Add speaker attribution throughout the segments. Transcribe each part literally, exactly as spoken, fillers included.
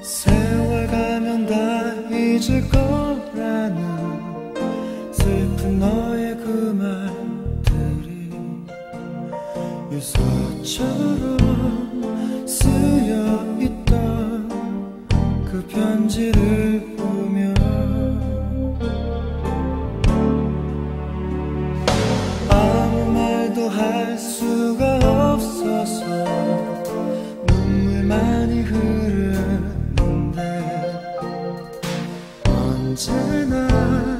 Speaker 1: 세월 가면 다 잊을 거라는 슬픈 너의 그 말들이 유서처럼 쓰여있던 그 편지를 보며 아무 말도 할 수가 없어서 눈물만이 흐르는데 언제나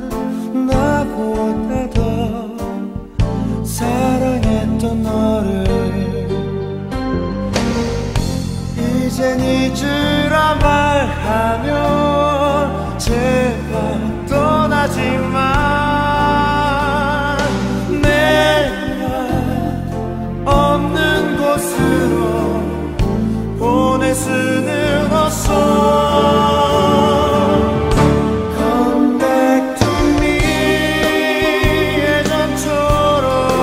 Speaker 1: 나보다 더 사랑했던 너를 이젠 잊으라 말하면 제발 떠나지 마. 내가 없는 곳으로 보낼 수는 없어. Come back to me. 예전처럼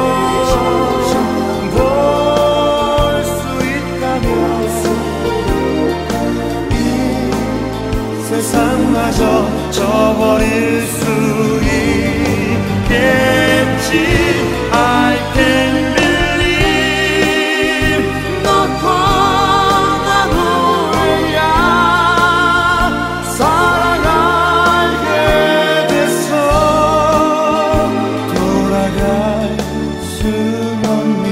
Speaker 1: 볼 수 있다면 이 세상마저 져버릴 수 있겠지. I can believe 너 떠난 후에야 사랑 알게 됐어. 돌아갈 순 없니.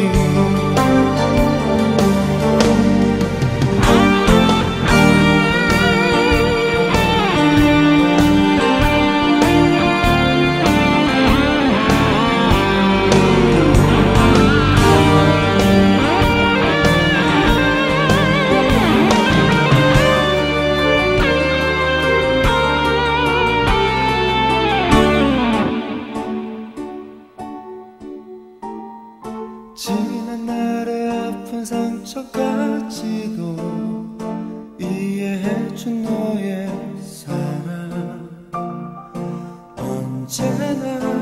Speaker 1: 지난 날의 아픈 상처까지도 이해해준 너의 사랑 언제나